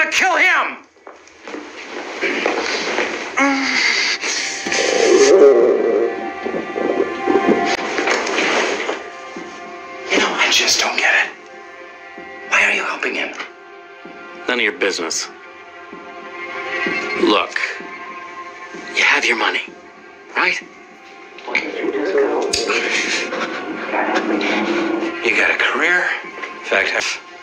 to kill him! You know, I just don't get it. Why are you helping him? None of your business. Look, you have your money, right? You got a career? In fact,